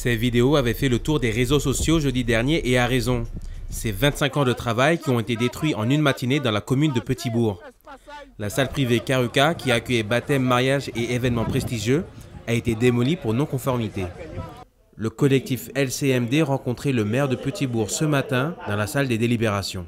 Ces vidéos avaient fait le tour des réseaux sociaux jeudi dernier et à raison. C'est 25 ans de travail qui ont été détruits en une matinée dans la commune de Petit-Bourg. La salle privée Karuka, qui accueillait baptêmes, mariages et événements prestigieux, a été démolie pour non-conformité. Le collectif LCMD rencontrait le maire de Petit-Bourg ce matin dans la salle des délibérations.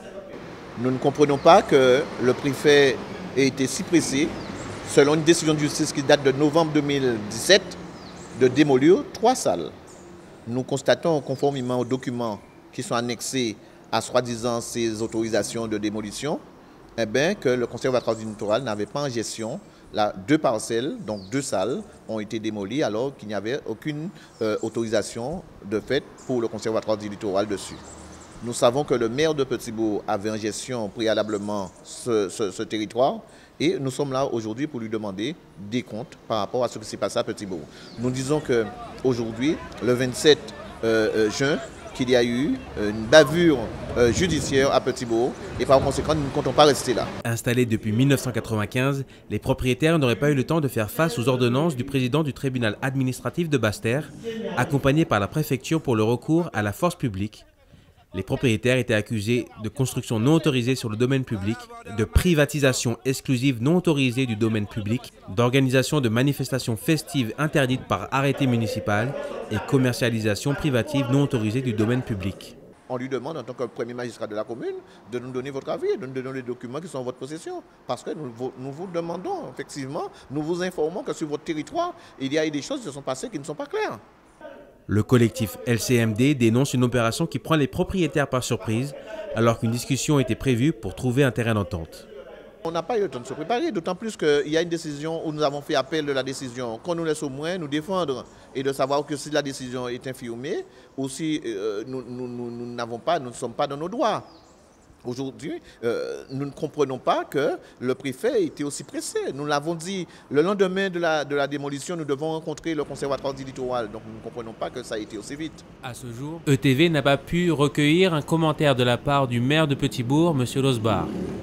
Nous ne comprenons pas que le préfet ait été si pressé, selon une décision de justice qui date de novembre 2017, de démolir 3 salles. Nous constatons, conformément aux documents qui sont annexés à soi-disant ces autorisations de démolition, que le conservatoire du littoral n'avait pas en gestion 2 parcelles, donc 2 salles ont été démolies alors qu'il n'y avait aucune autorisation de fait pour le conservatoire du littoral dessus. Nous savons que le maire de Petit-Bourg avait en gestion préalablement ce territoire et nous sommes là aujourd'hui pour lui demander des comptes par rapport à ce qui s'est passé à Petit-Bourg. Nous disons qu'aujourd'hui, le 27 juin, qu'il y a eu une bavure judiciaire à Petit-Bourg et par conséquent, nous ne comptons pas rester là. Installés depuis 1995, les propriétaires n'auraient pas eu le temps de faire face aux ordonnances du président du tribunal administratif de Basse-Terre, accompagné par la préfecture pour le recours à la force publique. Les propriétaires étaient accusés de construction non autorisée sur le domaine public, de privatisation exclusive non autorisée du domaine public, d'organisation de manifestations festives interdites par arrêté municipal et commercialisation privative non autorisée du domaine public. On lui demande en tant que premier magistrat de la commune de nous donner votre avis, de nous donner les documents qui sont en votre possession. Parce que nous vous demandons, effectivement, nous vous informons que sur votre territoire, il y a eu des choses qui se sont passées qui ne sont pas claires. Le collectif LCMD dénonce une opération qui prend les propriétaires par surprise alors qu'une discussion était prévue pour trouver un terrain d'entente. On n'a pas eu le temps de se préparer, d'autant plus qu'il y a une décision où nous avons fait appel de la décision, qu'on nous laisse au moins nous défendre et de savoir que si la décision est infirmée ou si nous ne sommes pas dans nos droits. Aujourd'hui, nous ne comprenons pas que le préfet était aussi pressé. Nous l'avons dit, le lendemain de la démolition, nous devons rencontrer le conservatoire du littoral. Donc nous ne comprenons pas que ça a été aussi vite. À ce jour, ETV n'a pas pu recueillir un commentaire de la part du maire de Petit-Bourg, M. Losbar.